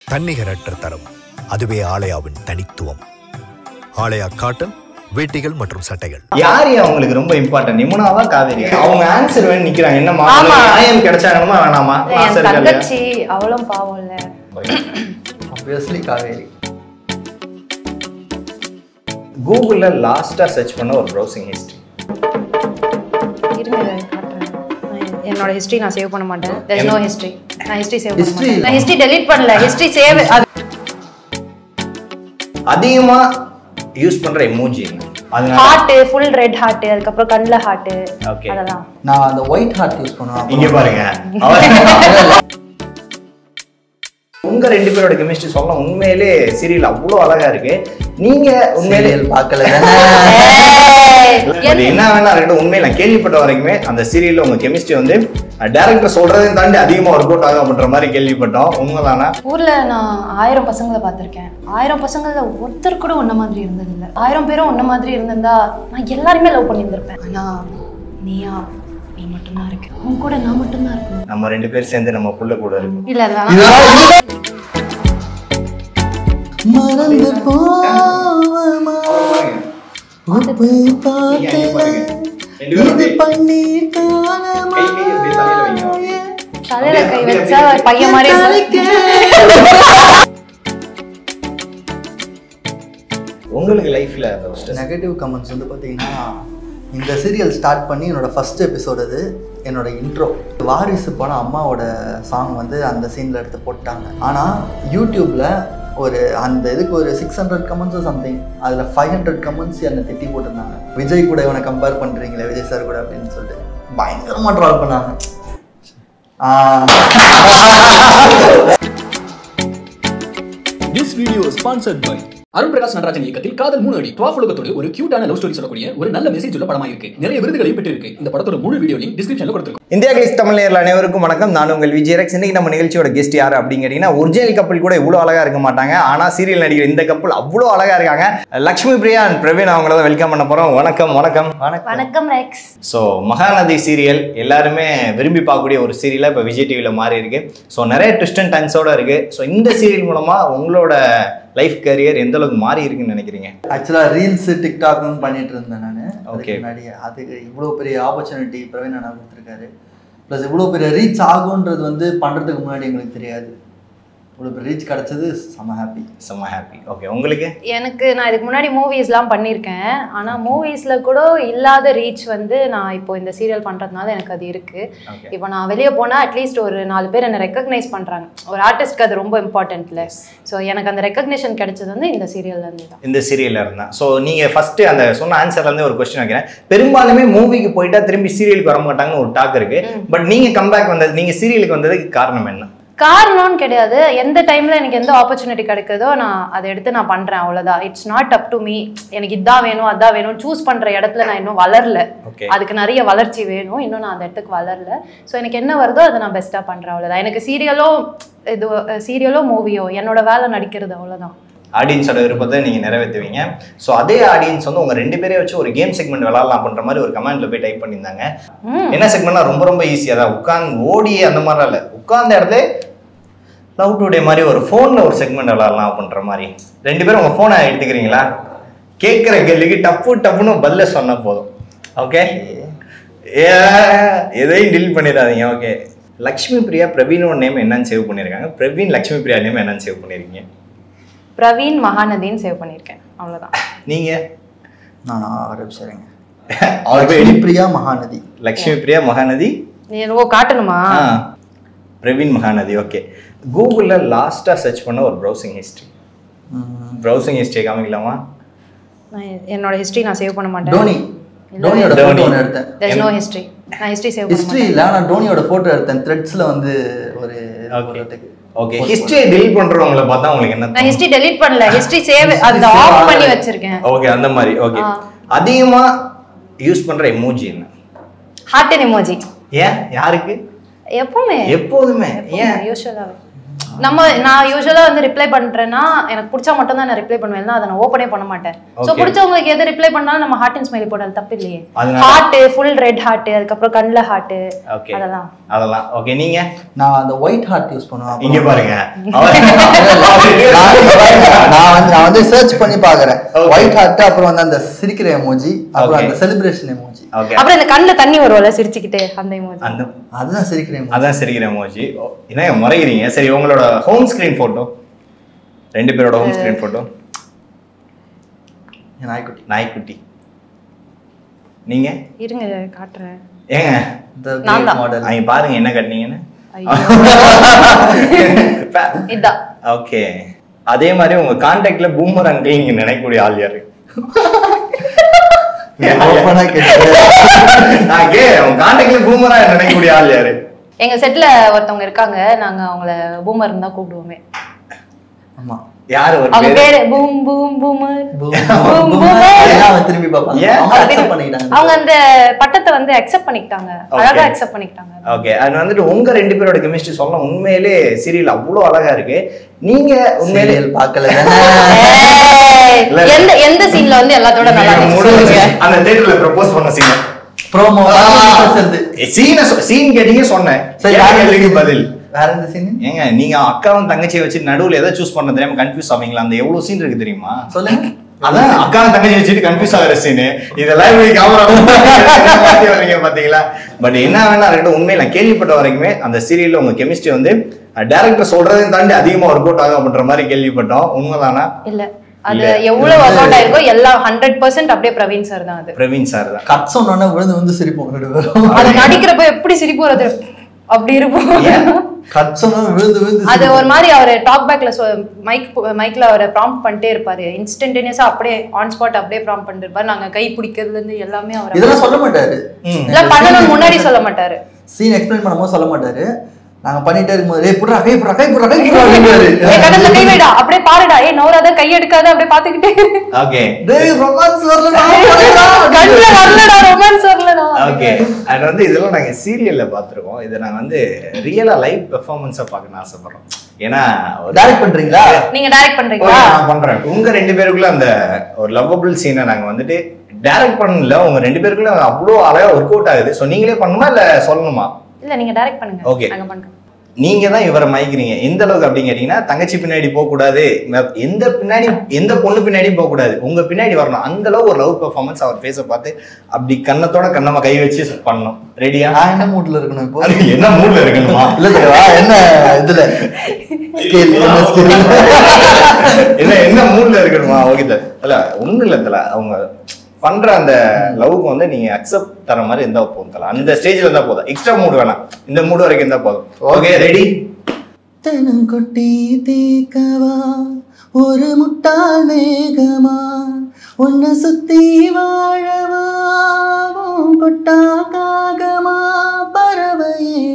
தன்னிகரற்ற தரம், அதுவே ஆலயாவின் தனித்துவம். ஆலயா காட்டன் வேட்டிகள் மற்றும் சட்டைகள். யார் அவங்களுக்கு ரொம்ப இம்பார்ட்டன்ட், யமுனாவா காவேரி? அவங்க ஆன்சர் வேணும் நிக்கிறாங்க. என்னமா நியாயம் கிடைச்சாங்கமா வேணாமா? தங்கச்சி அவளும் பாவம் இல்ல. obviously காவேரி. கூகுள்ல லாஸ்டா சர்ச் பண்ண ஒரு ப்ரௌசிங் ஹிஸ்டரி. என்னோட ஹிஸ்டரி நான் சேவ் பண்ண மாட்டேன். there is no history. நான் ஹிஸ்டரி சேவ் பண்ண மாட்டேன். நான் ஹிஸ்டரி டெலீட் பண்ணல. History save. அதிகமா யூஸ் பண்ற எமோஜி அதனால ஹார்ட், ফুল ரெட் ஹார்ட், அதுக்கு அப்புறம் கண்ணுல ஹார்ட். அதெல்லாம் நான் அந்த ஒயிட் ஹார்ட் யூஸ் பண்ணுவேன். இங்க பாருங்க. உங்க ரெண்டு பேரோட கெமிஸ்ட்ரி சொல்ல உண்மையிலே சீரியல் அவ்வளவு அழகா இருக்கு. நீங்க உண்மையிலே பார்க்கல என்ன வேணா ரெண்டு உண்மையில நான் கேள்விப்பட்ட வரைக்குமே அந்த சீரியல்ல உங்க கெமிஸ்ட்ரி வந்து டைரக்டர் சொல்றதையும் தாண்டி அதிகமா ஒர்க் அவுட் ஆகும் அப்படின்ற மாதிரி கேள்விப்பட்டோம். உண்மைதானா? ஊர்ல நான் 1000 பசங்களை பார்த்திருக்கேன். 1000 பசங்கள்ல ஒருத்தர் கூட ஒன்ன மாதிரி இருந்தது இல்ல. 1000 பேரும் ஒன்ன மாதிரி இருந்திருந்தா நான் எல்லாருமே லவ் பண்ணி இருந்திருப்பேன். ஆனா நீயா நீ மட்டும் தான் இருக்க. உன் கூட நான் மட்டும் தான் இருக்கேன். நம்ம ரெண்டு பேரும் சேர்ந்து நம்ம புள்ள கூட இருக்கோம். இல்ல மறந்து போவமா உப்பு பாத்து இது பன்னீர் காணமா தலையில கை வச்சா பையன் மாதிரி உங்களுக்கு லைஃப்ல நெகட்டிவ் கமெண்ட்ஸ் வந்து பாத்தீங்கன்னா இந்த சீரியல் ஸ்டார்ட் பண்ணி என்னோட ஃபர்ஸ்ட் எபிசோட் அது. என்னோட இன்ட்ரோ வாரிசு படம் அம்மாவோட சாங் வந்து அந்த சீனில் எடுத்து போட்டாங்க. ஆனால் யூடியூப்பில் ஒரு அந்த இதுக்கு ஒரு 600 கமெண்ட்ஸோ சம்திங், அதில் 500 கமெண்ட்ஸ் என்னை திட்டி போட்டிருந்தாங்க. விஜய் கூட இவனை கம்பேர் பண்ணுறீங்களே விஜய் சார் கூட அப்படின்னு சொல்லிட்டு பயங்கரமாக ட்ரால் பண்ணாங்க. This video is sponsored by Arun Prakash Natarajan இயக்கத்தில் காதல் 3 அடி டாப் உலகத்தோடு ஒரு கியூட்டான லவ் ஸ்டோரி சொல்லக்கூடிய ஒரு நல்ல மெசேஜ் உள்ள படமா இருக்கு. நிறைய விருதுகளையும் பெற்றிருக்கு. இந்த படத்தோட முழு வீடியோ லிங்க் டிஸ்கிரிப்ஷன்ல கொடுத்திருக்கோம். இந்தியா கிளிட்ஸ் தமிழ் நேயர்கள் அனைவருக்கும் வணக்கம். நான் உங்கள் விஜய். இன்னைக்கு நம்ம நிகழ்ச்சியோட கெஸ்ட் யாரு அப்படிங்கிறீங்கன்னா, ஒரிஜினல் கப்பல் கூட இவ்வளவு அழகா இருக்க மாட்டாங்க. ஆனா சீரியல் நடிகர் இந்த கப்பல் அவ்வளவு அழகா இருக்காங்க. லக்ஷ்மி பிரியா அண்ட் பிரவீன் அவங்கள தான் வெல்கம் பண்ண போறோம். வணக்கம். வணக்கம். வணக்கம் ரெக்ஸ். ஸோ மகாநதி சீரியல் எல்லாருமே விரும்பி பார்க்கக்கூடிய ஒரு சீரியலா இப்போ விஜய் டிவியில மாறி இருக்கு. ஸோ நிறைய ட்விஸ்ட் அண்ட் டர்ன்ஸோட இருக்கு. ஸோ இந்த சீரியல் மூலமா உங்களோட லைஃப் கரியர் எந்த அளவுக்கு மாறி இருக்குன்னு நினைக்கிறீங்க? ஆக்சுவலாக ரீல்ஸ் டிக்டாக்னு பண்ணிட்டு இருந்தேன் நான். ஓகே. முன்னாடி அதுக்கு இவ்வளோ பெரிய ஆப்பர்ச்சுனிட்டி பிரவீன் அண்ணா கொடுத்துருக்காரு. ப்ளஸ் இவ்வளோ பெரிய ரீச் ஆகுன்றது வந்து பண்ணுறதுக்கு முன்னாடி எங்களுக்கு தெரியாது. இவ்வளோ பெரிய ரீச் கிடச்சது செம்ம ஹாப்பி. ஓகே. உங்களுக்கு? எனக்கு நான் இதுக்கு முன்னாடி மூவிஸ்லாம் பண்ணியிருக்கேன். ஆனால் மூவிஸில் கூட இல்லாத ரீச் வந்து நான் இப்போ இந்த சீரியல் பண்ணுறதுனால எனக்கு அது இருக்குது. இப்போ நான் வெளியே போனால் அட்லீஸ்ட் ஒரு 4 பேர் என்னை ரெக்கக்னைஸ் பண்ணுறாங்க. ஒரு ஆர்டிஸ்ட்க்கு அது ரொம்ப இம்பார்ட்டன்ட்ல. ஸோ எனக்கு அந்த ரெக்கக்னேஷன் கிடைச்சது வந்து இந்த சீரியல்லேருந்து தான். இந்த சீரியலில் இருந்தா. ஸோ நீங்கள் ஃபஸ்ட்டு அந்த சொன்ன ஆன்சர்லேருந்து ஒரு கொஸ்டின் வைக்கிறேன். பெரும்பாலுமே மூவிக்கு போயிட்டா திரும்பி சீரியலுக்கு வர மாட்டாங்கன்னு ஒரு டாக் இருக்கு. பட் நீங்கள் கம்பேக் வந்தது, நீங்கள் சீரியலுக்கு வந்ததுக்கு காரணம் என்ன? காரணம்னு கிடையாது. எந்த டைம்ல எனக்கு எந்த ஆப்பர்ச்சுனிட்டி கிடைக்குதோ நான் அதை எடுத்து நான் பண்றேன், அவ்வளவுதான். It's not up to me. எனக்கு இதான் வேணும் அதான் வேணும் சூஸ் பண்ற இடத்துல நான் இன்னும் வளரல. அதுக்கு நிறைய வளர்ச்சி வேணும். இன்னும் நான் அந்த இடத்துக்கு வளரல. ஸோ எனக்கு என்ன வருதோ அதை நான் பெஸ்டா பண்றேன், அவ்வளவுதான். எனக்கு சீரியலோ மூவியோ என்னோட வேலை நடிக்கிறது, அவ்வளவுதான். ஆடியன்ஸோட விருப்பத்தை நீங்க நிறைவேற்றுவீங்க. ஸோ அதே ஆடியன்ஸ் வந்து உங்க 2 பேரையும் வச்சு ஒரு கேம் செக்மெண்ட் விளாடலாம் பண்ற மாதிரி ஒரு கமெண்ட்ல போய் டைப் பண்ணியிருந்தாங்க. என்ன செக்மெண்ட்னா ரொம்ப ஈஸியா தான், உட்காந்து ஓடி அந்த மாதிரிலாம் இல்லை, உட்கார்ந்த இடத்துல லவ் டுடே மாதிரி ஒரு ஃபோன்ல ஒரு செக்மெண்ட் விளாடலாம் அப்படின்ற மாதிரி. 2 பேரும் உங்க ஃபோனை எடுத்துக்கிறீங்களா? கேட்குற கேள்விக்கு டப்புன்னு பதில சொன்ன போதும். ஓகே, எதையும் டீல் பண்ணிடாதீங்க. ஓகே. லக்ஷ்மி பிரியா பிரவீனோட நேம் என்னன்னு சேவ் பண்ணியிருக்காங்க. பிரவீன் லக்ஷ்மி பிரியா நேம் என்னன்னு சேவ் பண்ணியிருக்கீங்க? பிரவீன் மகாநதின்னு சேவ் பண்ணியிருக்கேன், அவ்வளோதான். நீங்க? நான் ஆரம்பிச்சிருங்க. லக்ஷ்மி பிரியா மகாநதி. லக்ஷ்மி பிரியா மகாநதி. ஓ, காட்டணுமா? பிரவீன் மகாநதி. ஓகே. கூகுள்ல லாஸ்டா சர்ச் பண்ண ஒரு ப்ரௌசிங் ஹிஸ்டரி. ப்ரௌசிங் ஹிஸ்டரி காமிக்கலாமா? என்னோட ஹிஸ்டரி நான் சேவ் பண்ண மாட்டேன். டோனியோட போட்டோ எடுத்தேன். there is no history. நான் ஹிஸ்டரி சேவ் பண்ண மாட்டேன். இல்ல, நான் டோனியோட போட்டோ எடுத்தேன். த்ரெட்ஸ்ல வந்து ஒரு போட்டோக்கு. ஓகே. ஹிஸ்டரி டெலீட் பண்றவங்கள பார்த்தா உங்களுக்கு என்ன? நான் ஹிஸ்டரி டெலீட் பண்ணல, ஹிஸ்டரி சேவ் அந்த ஆஃப் பண்ணி வச்சிருக்கேன். ஓகே, அந்த மாதிரி. ஓகே. அதிகமா யூஸ் பண்ற எமோஜி என்ன? Heart emoji. ஏன்? யாருக்கு? எப்பவுமே. எப்போதுமே? ஏன்? யூசுவலாவே. நான் யூசுவலா வந்து ரிப்ளை பண்றேன்னா எனக்கு பிடிச்சா மட்டும் தான் நான் ரிப்ளை பண்ணுவேன், அதை நான் ஓப்பனே பண்ண மாட்டேன். சோ பிடிச்சவங்களுக்கு எது ரிப்ளை பண்ணாலும் நம்ம ஹார்ட் அண்ட் ஸ்மைலி போடாது தப்பு இல்லையே. ஹார்ட் ஃபுல் ரெட் ஹார்ட், அதுக்கப்புறம் கண்ணுல ஹார்ட், அதெல்லாம் ஓகே. நீங்க? நான் அந்த ஒயிட் ஹார்ட் யூஸ் பண்ணுவேன். இங்க பாருங்க, நான் வந்து சர்ச் பண்ணி பாக்குறேன். ஒயிட் ஹார்ட், அப்புறம் வந்து அந்த சிரிக்கிற எமோஜி, அப்புறம் அந்த செலிப்ரேஷன் எமோஜி, அப்புறம் இந்த கண்ணுல தண்ணி வரும்ல சிரிச்சிக்கிட்டே அந்த எமோஜி. அதுதான் சிரிக்கிற எமோஜி. அதான் சிரிக்கிற எமோஜி. என்ன முறைகிறீங்க? சரி, உங்களோட ஹோம் ஸ்கிரீன் போட்டோ, ரெண்டு பேரோட ஹோம் ஸ்கிரீன் போட்டோ. நாய்க்குட்டி. நீங்க? இருங்க காட்டுறேன். ஏங்க இந்த மாடல் ஐ பாருங்க என்ன கட்டனீங்கன்னு. இதான். ஓகே. அதே மாதிரி உங்க கான்டாக்ட்ல பூமர் அங்கிள் நீங்க நினைக்கக்கூடிய ஆள் யாரு? நினைக்கக்கூடிய ஆள் யாரு? எங்க செட்ல ஒருத்தவங்க இருக்காங்க, நாங்க அவங்கள பூமர் தான் கூப்பிடுவோமே. ஆமா, யாரு? அவங்க பேரு பூம் பூம் பூமர். திரும்பி பாப்பாங்க. அவங்க அந்த பட்டத்தை வந்து அக்செப்ட் பண்ணிட்டாங்க, அழகா அக்செப்ட் பண்ணிட்டாங்க. ஓகே. அது வந்துட்டு உங்க ரெண்டு பேரோட கெமிஸ்ட்ரி சொல்ல உண்மையிலே சீரியல் அவ்வளவு அழகா இருக்கு. நீங்க உண்மையிலே பார்க்கல, எந்த சீன்ல வந்து எல்லாத்தோட நல்லா இருக்கு? அந்த தியேட்டர்ல ப்ரோபோஸ் பண்ண சீன், ப்ரோமோ சீன் கேட்டீங்க சொன்னேன். சரி, பதில் வேற எந்த சீன்? ஏங்க நீங்க அக்காவும் தங்கச்சியை வச்சு நடுவுல எதை சூஸ் பண்ண தெரியாம கன்ஃபியூஸ் ஆவீங்களா? அந்த எவ்வளவு சீன் இருக்கு தெரியுமா? சொல்லுங்க. அதான் அக்காவும் தங்கச்சி வச்சுட்டு கன்ஃபியூஸ் ஆகிற சீனு. இதெல்லாம் வரீங்க பாத்தீங்களா? பட் என்ன வேணா இருக்கட்டும், உண்மையில நான் கேள்விப்பட்ட வரைக்குமே அந்த சீரியல்ல உங்க கெமிஸ்ட்ரி வந்து டைரக்டர் சொல்றதையும் தாண்டி அதிகமா ஒர்க் அவுட் ஆகும் அப்படின்ற மாதிரி கேள்விப்பட்டோம். உண்மைதானா? இல்ல, அது எவ்வளவு ஒர்க் அவுட் ஆயிருக்கோ எல்லாம் 100% அப்படியே பிரவீன் சார் தான். அது பிரவீன் சார் தான். கட் சொன்னோன்னா விழுந்து விழுந்து சிரிப்போம். அது நடிக்கிறப்ப எப்படி சிரிப்பு வருது அப்படி இருக்கும். கட் சொன்னா விழுந்து விழுந்து அது ஒரு மாதிரி அவர் டாக் பேக்ல மைக்ல அவரை ப்ராம்ப்ட் பண்ணிட்டே இருப்பாரு. இன்ஸ்டன்டேனியஸா அப்படியே ஆன் ஸ்பாட் அப்படியே ப்ராம்ப்ட் பண்ணிட்டு இருப்பாரு. நாங்க கை பிடிக்கிறதுல இருந்து எல்லாமே அவர் இதெல்லாம் சொல்ல மாட்டாரு. இல்ல பண்ணணும் முன்னாடி சொல்ல மாட்டாரு. சீன் எக்ஸ்பிளைன் பண்ணும்போது சொல்ல மாட்டாரு. நாங்க பண்ணிட்டே இருக்கும்போது ஏய் புடுறா கை புடுறா கை புடுறா கை புடுறாரு. ஏய் கடல்ல கை வைடா, அப்படியே பாருடா, ஏய் நோராத கை எடுக்காத, அப்படியே பாத்துக்கிட்டே. ஓகே. டேய் ரொமான்ஸ் வரலடா, கண்ணல வரலடா, ரொமான்ஸ் வரலடா. ஓகே. அது வந்து இதெல்லாம் நாங்க சீரியல்ல பாத்துறோம். இத நாங்க வந்து ரியலா லைவ் பெர்ஃபார்மன்ஸா பார்க்கணும் ஆசைப்படுறோம். ஏன்னா டைரக்ட் பண்றீங்களா? நீங்க டைரக்ட் பண்றீங்களா? நான் பண்றேன். உங்க ரெண்டு பேருக்குள்ள அந்த ஒரு லவ்வபிள் சீனை நாங்க வந்துட்டு டைரக்ட் பண்ணல. உங்க ரெண்டு பேருக்குள்ள அவ்வளோ அழகா ஒர்க் அவுட் ஆகுது. சோ நீங்களே பண்ணணுமா இல்ல சொல்லணுமா? இல்ல நீங்க டைரக்ட் பண்ணுங்க. ஓகே. நாங்க பண்றோம். நீங்க தான் இவரை மயக்கிறீங்க. எந்த அளவுக்கு அப்படின்னு கேட்டீங்கன்னா, தங்கச்சி பின்னாடி போக கூடாது, எந்த பொண்ணு பின்னாடியும் போக கூடாது, உங்க பின்னாடி வரணும். அந்த அளவு ஒரு லவ் பெர்ஃபார்மன்ஸ் அவர் ஃபேஸை பார்த்து அப்படி கண்ணத்தோட கண்ணமா கை வச்சு பண்ணணும். ரெடியா? என்ன மூட்ல இருக்கணும் இப்போ? என்ன மூட்ல இருக்கணுமா? என்ன இதுல என்ன மூட்ல இருக்கணுமா? ஓகே. இல்ல ஒண்ணு இல்ல தல, அவங்க பண்ற அந்த லவ்க்கு வந்து நீங்க அக்செப்ட் தர மாதிரி இருந்தா போதும் தல. அந்த ஸ்டேஜ்ல இருந்தா போதும், எக்ஸ்ட்ரா மூட் வேணாம். இந்த மூட் வரைக்கும் இருந்தா போதும். Okay ready? தெனங்கொட்டி தீக்கவா ஒரு முட்டாள் மேகமா உன்னை சுத்தி வாழவா கொட்டா காகமா பறவையே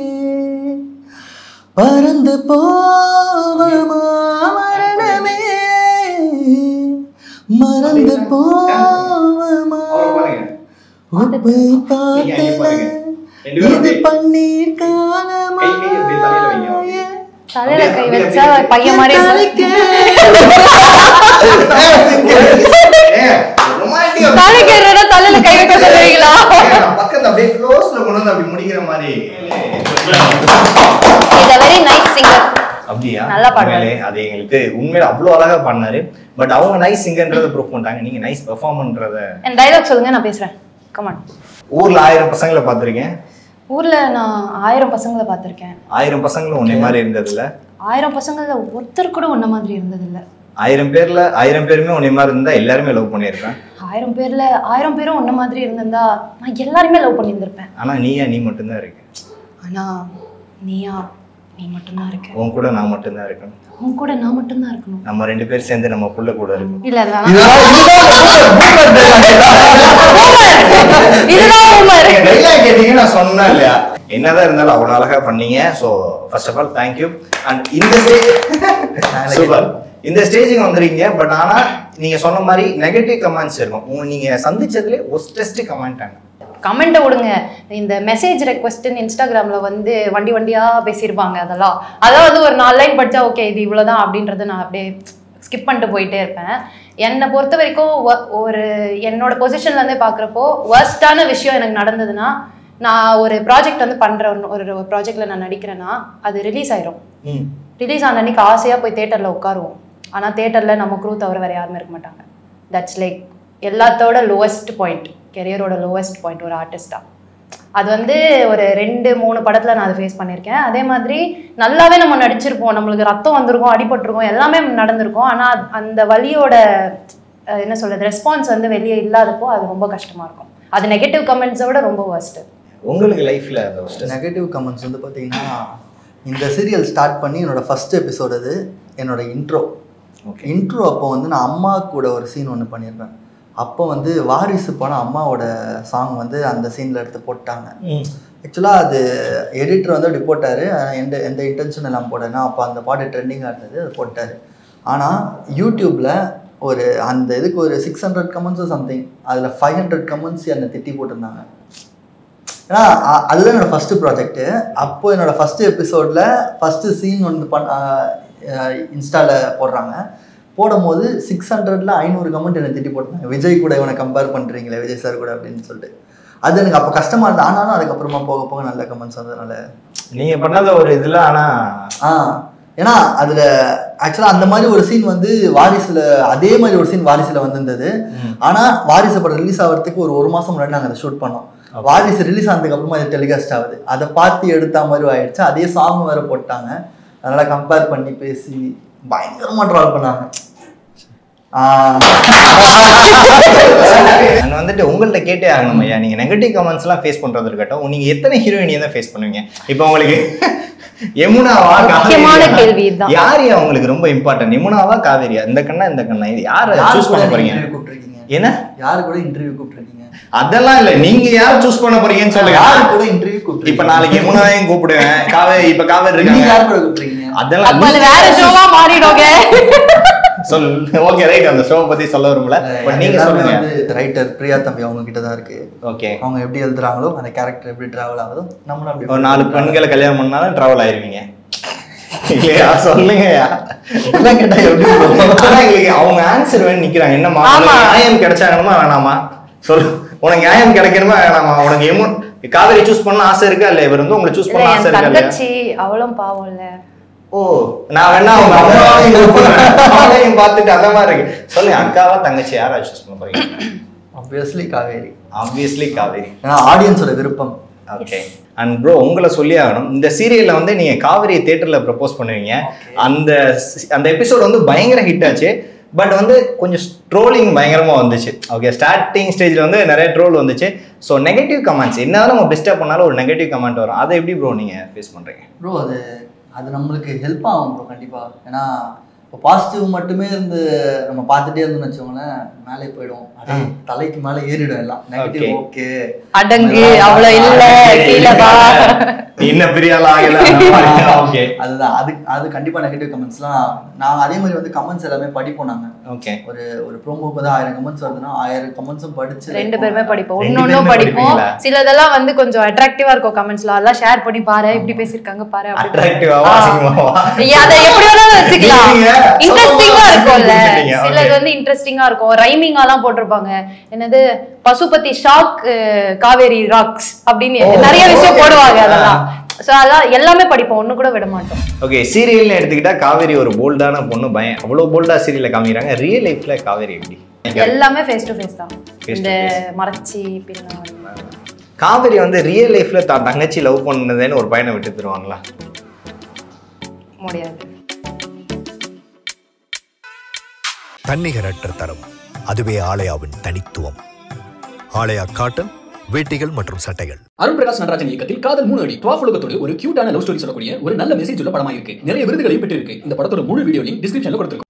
பறந்து போவமா மரணமே மறந்து போவமா உப்பு பார்த்தல இது பன்னீர் காலமா தலையில கை வச்சா பையன் மாதிரி தலையில கை வைக்க சொல்லுவீங்களா? பக்கத்துல அப்படியே க்ளோஸ்ல கொண்டு வந்து அப்படி முடிக்கிற மாதிரி. Is a very nice singer. அப்படியா? நல்லா பாடுவாரு. அது எங்களுக்கு உண்மையில அவ்வளவு அழகா பாடினாரு. பட் அவங்க நைஸ் சிங்கர்ன்றத ப்ரூவ் பண்ணிட்டாங்க. நீங்க நைஸ் பெர்ஃபார்மர்ன்றத. என் டயலாக் சொல்லுங்க, நான் பேசுறேன். Come on. ஊர்ல 1000 பசங்களை பாத்திருக்கேன். ஊர்ல நான் 1000 பசங்களை பாத்திருக்கேன். 1000 பசங்களும் உன்னை மாதிரி இருந்தது இல்ல? 1000 பசங்கள்ல ஒருத்தர் கூட உன்ன மாதிரி இருந்தது இல்ல. 1000 பேருமே உன்னை மாதிரி இருந்தா எல்லாருமே லவ் பண்ணிருப்பேன். 1000 பேர்ல 1000 பேரும் உன்ன மாதிரி இருந்திருந்தா நான் எல்லாருமே லவ் பண்ணியிருந்திருப்பேன். ஆனா நீ மட்டும்தான் இருக்கு. ஆனா நீ மட்டும்தான் இருக்க. உன் கூட நான் மட்டும்தான் இருக்கணும். உன் கூட நான் மட்டும்தான் இருக்கணும். நம்ம ரெண்டு பேர் சேர்ந்து நம்ம புள்ள கூட இருக்கணும். இல்ல இதுதான் பூமர். டயலாக் கேட்டீங்க, நான் சொன்னேன் இல்லையா? என்னதான் இருந்தாலும் அவ்வளவு அழகா பண்ணீங்க. So first of all thank you. And இந்த ஸ்டேஜ் சூப்பர். இந்த ஸ்டேஜுக்கு வந்துருக்கீங்க. பட் ஆனா நீங்க சொன்ன மாதிரி நெகட்டிவ் கமெண்ட்ஸ் இருக்கும். நீங்க சந்திச்சதுல ஒஸ்டஸ்ட் கமெண்ட் கமெண்ட்டை விடுங்க. இந்த மெசேஜ் ரெக்வஸ்ட்னு இன்ஸ்டாகிராமில் வந்து வண்டி வண்டியாக பேசியிருப்பாங்க. அதெல்லாம் வந்து ஒரு 4 லைன் படித்தா ஓகே இது இவ்வளோதான் அப்படின்றத நான் அப்படியே ஸ்கிப் பண்ணிட்டு போயிட்டே இருப்பேன். என்னை பொறுத்த வரைக்கும் ஒரு என்னோட பொசிஷன்லேருந்தே பார்க்குறப்போ வர்ஸ்டான விஷயம் எனக்கு நடந்ததுன்னா, நான் ஒரு ப்ராஜெக்ட் வந்து பண்ணுறேன், ஒரு ப்ராஜெக்டில் நான் நடிக்கிறேன்னா அது ரிலீஸ் ஆயிரும். ரிலீஸ் ஆன அன்னைக்கு ஆசையாக போய் தேட்டரில் உட்காருவோம். ஆனால் தேட்டரில் நம்ம க்ரூ தவிர வேறு யாருமே இருக்க மாட்டாங்க. தட்ஸ் லைக் எல்லாத்தோட லோவஸ்ட் பாயிண்ட், கெரியரோட லோவஸ்ட் பாயிண்ட் ஒரு ஆர்டிஸ்டாக. அது வந்து ஒரு 2-3 படத்தில் நான் அதை ஃபேஸ் பண்ணியிருக்கேன். அதே மாதிரி நல்லாவே நம்ம நடிச்சிருப்போம், நம்மளுக்கு ரத்தம் வந்திருக்கும், அடிபட்டிருக்கோம், எல்லாமே நடந்திருக்கும். ஆனால் அந்த வலியோட என்ன சொல்கிறது ரெஸ்பான்ஸ் வந்து வெளியே இல்லாதப்போ அது ரொம்ப கஷ்டமாக இருக்கும். அது நெகட்டிவ் கமெண்ட்ஸோட ரொம்ப வர்ஸ்ட்டு. உங்களுக்கு லைஃப்பில் நெகட்டிவ் கமெண்ட்ஸ் வந்து பார்த்தீங்கன்னா, இந்த சீரியல் ஸ்டார்ட் பண்ணி என்னோடய ஃபஸ்ட் எபிசோடு அது என்னோட இன்ட்ரோ அப்போ வந்து நான் அம்மா கூட ஒரு சீன் ஒன்று பண்ணியிருப்பேன். அப்போ வந்து வாரிசு படம் அம்மாவோட சாங் வந்து அந்த சீனில் எடுத்து போட்டாங்க. ஆக்சுவலாக அது எடிட்டர் வந்து அப்படி போட்டார், எந்த இன்டென்ஷன் எல்லாம் போட்டேன்னா அப்போ அந்த பாட்டு ட்ரெண்டிங்காக இருந்தது, அது போட்டார். ஆனால் யூடியூப்பில் ஒரு அந்த இதுக்கு ஒரு 600 கமெண்ட்ஸோ சம்திங், அதில் 500 கமெண்ட்ஸ் என்னை திட்டி போட்டிருந்தாங்க. ஏன்னா அதுதான் என்னோடய ஃபஸ்ட்டு ப்ராஜெக்ட்டு. அப்போது என்னோடய ஃபஸ்ட்டு எபிசோடில் ஃபஸ்ட்டு சீன் வந்து இன்ஸ்டாவில் போடுறாங்க. போடும்போது 600ல் 500 கமெண்ட் என்னை திட்டி போட்டாங்க. விஜய் கூட இவனை கம்பேர் பண்ணுறீங்களே, விஜய் சார் கூட அப்படின்னு சொல்லிட்டு. அது எனக்கு அப்போ கஷ்டமாக இருந்தது. ஆனாலும் அதுக்கப்புறமா போக போக நல்ல கமெண்ட்ஸ் வந்ததுனால நீங்கள் பண்ணாத ஒரு இதில். ஆனால் ஏன்னா அதில் ஆக்சுவலாக அந்த மாதிரி ஒரு சீன் வந்து வாரிசில், அதே மாதிரி ஒரு சீன் வாரிசில் வந்திருந்தது. ஆனால் வாரிசு படம் ரிலீஸ் ஆகிறதுக்கு ஒரு மாதம் முன்னாடி நாங்கள் அதை ஷூட் பண்ணோம். வாரிசு ரிலீஸ் ஆனதுக்கு அப்புறமா அது டெலிகாஸ்ட் ஆகுது. அதை பார்த்து எடுத்த மாதிரி ஆயிடுச்சு. அதே சாங் வேறு போட்டாங்க. அதனால் கம்பேர் பண்ணி பேசி பயங்கரமாக ட்ரால் பண்ணாங்க. நான் வந்துட்டு உங்கள்கிட்ட கேட்டே ஆகணும் ஐயா, நீங்கள் நெகட்டிவ் கமெண்ட்ஸ்லாம் ஃபேஸ் பண்ணுறது இருக்கட்டும், நீங்கள் எத்தனை ஹீரோயினியை தான் ஃபேஸ் பண்ணுவீங்க? இப்போ உங்களுக்கு யமுனாவா காவேரியா, யார் உங்களுக்கு ரொம்ப இம்பார்ட்டன்ட்? யமுனாவா காவேரியா? இந்த கண்ணா இந்த கண்ணா, இது யாரை சூஸ் பண்ண போறீங்க? என்ன யாரு கூட இன்டர்வியூ கூப்பிட்டுருக்கீங்க? அதெல்லாம் இல்ல, நீங்க யாரை சூஸ் பண்ண போறீங்கன்னு சொல்லுங்க. யாரு கூட இன்டர்வியூ கூப்பிட்டு? இப்ப நாளைக்கு யமுனாவையும் கூப்பிடுவேன், காவேரி இப்ப காவேரி இருக்காங்க, யாரு கூட கூப்பிடுறீங்க? அதெல்லாம் வேற ஷோவா மாறிடுங்க. சொல்லு. ஓகே ரைட், அந்த ஷோ பத்தி சொல்ல வரும்ல, பட் நீங்க சொல்லுங்க. ரைட்டர் பிரியா தம்பி அவங்க கிட்ட தான் இருக்கு. ஓகே, அவங்க எப்படி எழுதுறாங்களோ அந்த கேரக்டர் எப்படி டிராவல் ஆகுதோ நம்மளும் அப்படி. ஒரு 4 பெண்களை கல்யாணம் பண்ணாலும் டிராவல் ஆயிருவீங்க இல்லையா? சொல்லுங்கயா. கேட்டா எப்படி? எங்களுக்கு அவங்க ஆன்சர் வேணும் நிக்கிறாங்க. என்னமா நியாயம் கிடைச்சாங்கணுமா வேணாமா சொல்லு. உனக்கு நியாயம் கிடைக்கணுமா வேணாமா? உனக்கு காவேரி சூஸ் பண்ண ஆசை இருக்கா இல்ல? இவர் வந்து உங்களை சூஸ் பண்ண ஆசை இருக்கா இல்ல? அவளும் பாவம் இல்ல. ஓ, நான் வேணா அவங்க அம்மாவையும் பார்த்துட்டு அந்த மாதிரி இருக்கு. சொல்லுங்க, அக்காவா தங்கச்சி யாரா சூஸ் பண்ண போறீங்க? ஆப்வியஸ்லி காவேரி. ஆப்வியஸ்லி காவேரி. ஏன்னா ஆடியன்ஸோட விருப்பம். ஓகே. அண்ட் ப்ரோ, உங்களை சொல்லி ஆகணும், இந்த சீரியல்ல வந்து நீங்க காவேரியை தியேட்டர்ல ப்ரப்போஸ் பண்ணுவீங்க. அந்த எபிசோட் வந்து பயங்கர ஹிட் ஆச்சு. பட் வந்து கொஞ்சம் ட்ரோலிங் பயங்கரமா வந்துச்சு. ஓகே, ஸ்டார்டிங் ஸ்டேஜ்ல வந்து நிறைய ட்ரோல் வந்துச்சு. ஸோ நெகட்டிவ் கமெண்ட்ஸ் என்னதான் நம்ம பெஸ்ட்டாக பண்ணாலும் ஒரு நெகட்டிவ் கமெண்ட் வரும். அதை எப்படி ப்ரோ நீங்க ஃபேஸ் பண்றீங்க? ப்ரோ அது நம்மளுக்கு ஹெல்ப் ஆகும் ப்ரோ கண்டிப்பா. ஏன்னா இப்போ பாசிட்டிவ் மட்டுமே இருந்து நம்ம பார்த்துட்டே இருந்தோம்னு வச்சோங்களேன், மேலே போயிடும், தலைக்கு மேலே ஏறிடும் எல்லாம். நெகட்டிவ் ஓகே அடங்கு அவ்வளோ இல்லை கீழவா இன்னும் பெரிய ஓகே, அதுதான் அது கண்டிப்பா நெகட்டிவ் கமெண்ட்ஸ்லாம். நான் அதே மாதிரி வந்து கமெண்ட்ஸ் எல்லாமே படிப்போம் நாங்க. ஓகே, ஒரு ப்ரோமோக்கு தான் 1000 கமெண்ட்ஸ் வருதுன்னா 1000 கமெண்ட்ஸும் படிச்சு 2 பேருமே படிப்போம். ஒன்னொன்னும் படிப்போம். சிலதெல்லாம் வந்து கொஞ்சம் அட்ராக்டிவா இருக்கும் கமெண்ட்ஸ்ல, அதெல்லாம் ஷேர் பண்ணி பாரு, இப்படி பேசிருக்காங்க பாரு. அட்ராக்டிவாவா அசிங்கமாவா? அதை எப்படி வேணாலும் வச்சுக்கலாம். இன்ட்ரெஸ்டிங்கா இருக்கும்ல, சிலது வந்து இன்ட்ரெஸ்டிங்கா இருக்கும். ரைமிங்காலாம் போட்டிருப்பாங்க. என்னது பசுபதி ஷாக் காவேரி ராக்ஸ் அப்படின்னு நிறைய விஷயம் போடுவாங்க. அதெல்லாம் ஸோ அதான் எல்லாமே படிப்போம், ஒன்று கூட விட மாட்டோம். ஓகே, சீரியல்னு எடுத்துக்கிட்டா காவேரி ஒரு போல்டான பொண்ணு, பயம் அவ்வளோ போல்டா சீரியல்ல காமிக்கிறாங்க. ரியல் லைஃப்ல காவேரி எப்படி? எல்லாமே ஃபேஸ் டு ஃபேஸ் தான். இந்த மறைச்சி பின்னாடி காவேரி வந்து ரியல் லைஃப்ல தங்கச்சி லவ் பண்ணதுன்னு ஒரு பையனை விட்டு தருவாங்களா? முடியாது. தன்னிகரற்ற தரம், அதுவே ஆலயாவின் தனித்துவம். ஆலயா காட்டன் வேட்டிகள் மற்றும் சட்டைகள். அருண் பிரகாஷ் நடராஜன் இயக்கத்தில் காதல் 3 அடி 12 உலகத்தோடு ஒரு கியூட்டான லவ் ஸ்டோரி சொல்லக்கூடிய ஒரு நல்ல மெசேஜ் உள்ள படமா இருக்கு. நிறைய விருதுகளையும் பெற்றிருக்கு. இந்த படத்தோட முழு வீடியோ லிங்க் டிஸ்கிரிப்ஷன்ல கொடுத்திருக்கோம்.